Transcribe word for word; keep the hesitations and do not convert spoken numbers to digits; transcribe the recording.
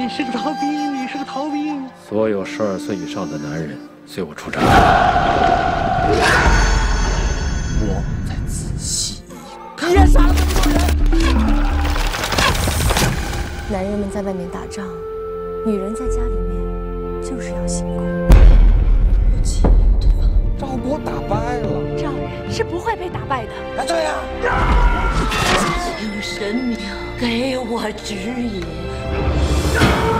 你是个逃兵，你是个逃兵。 所有十二岁以上的男人，随我出战。 我再仔细一看， 你也杀了这么多人。 男人们在外面打仗，女人在家里面就是要辛苦。 不急，对吧？赵国打败了， 赵人是不会被打败的。 啊，对呀。 请神明给我指引。